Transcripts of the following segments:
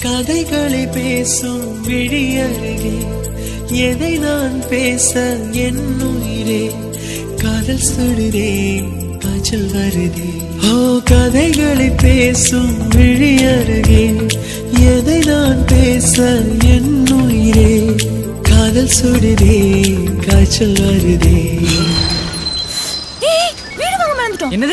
கதைகளை பேசும் விழியருகே எதை நான் பேச என் உயிரே காதல் சுடுதே காய்ச்சல் வருதே. ஓ கதைகளை பேசும் விழியருகே எதை நான் பேச என் உயிரே காதல் சுடுதே காய்ச்சல் வருதே. என்னது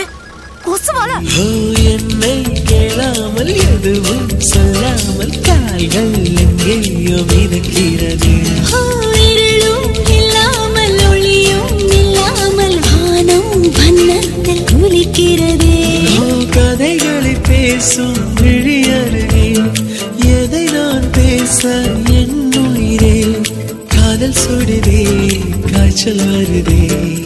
என்னை கேளாமல் எதுவும் சொல்லாமல் கால்கள் எங்கேயோ மிதக்கிறது. இல்லாமல் ஒளியும் இல்லாமல் வானம் வண்ணத்தில் குளிக்கிறது. கதைகளை பேசும் விழியருகே எதை நான் பேச என் உயிரே காதல் சுடுதே காய்ச்சல் வருதே.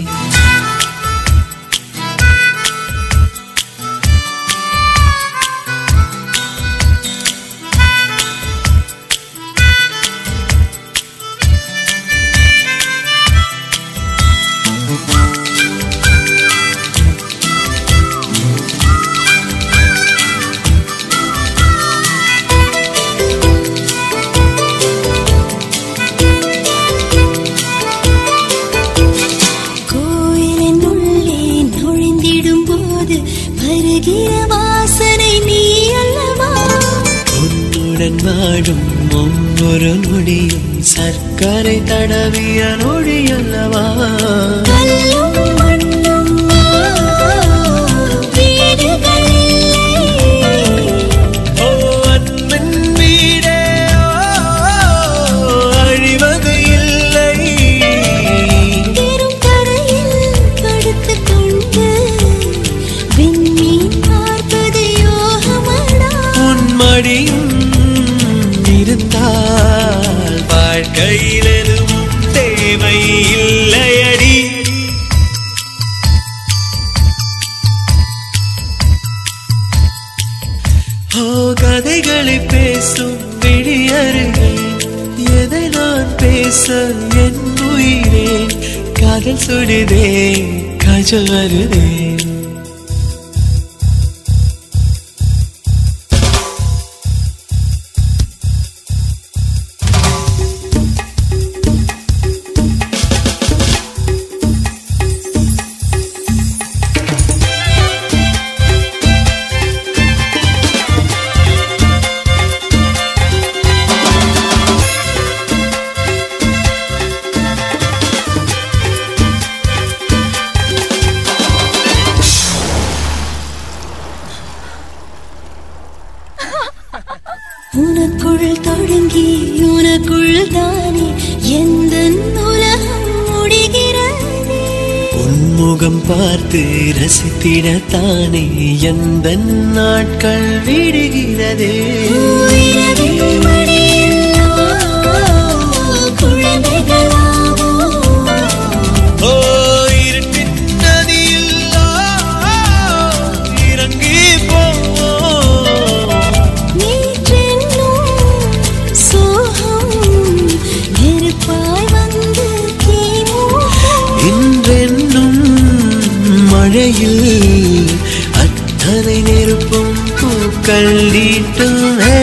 நாடும் ஒவ்வொரு நொடியும் சர்க்கரை தடவிய நொடி அல்லவா. அன்பின் வீடே அழிவது இல்லை. படுத்துக் கொண்டு விண்மீன் பார்ப்பது யோகமடா. உன்மடியும் இருந்தால் வாழ்க்கையில் எதுவும் தேவை இல்லையடி. ஓ கதைகளை பேசும் விழியருகே எதை நான் பேச என் உயிரே காதல் சுடுதே காய்ச்சல் வருதே. உனக்குள் தொடங்கி உனக்குள் தானே எந்த உலகம் முடிகிறது. உன்முகம் பார்த்து ரசித்திடத்தானே எந்த நாட்கள் விடுகிறதே. மழையில் அத்தனை நெருப்பும் பூக்கள் நீட்டுமே.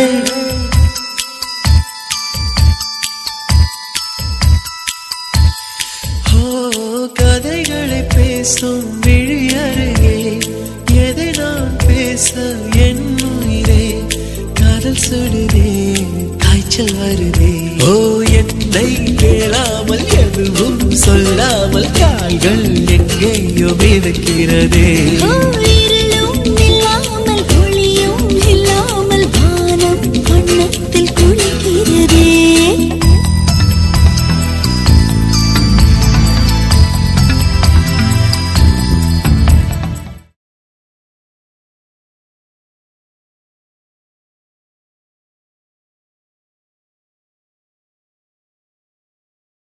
கதைகளை பேசும் விழியருகே எதை நான் பேச என் உயிரே காதல் சுடுதே காய்ச்சல் வருதே. ஓ என்னை கேளாமல் எதுவும் சொல்லாமல் கால்கள் எங்கேயோ மிதக்கிறதே.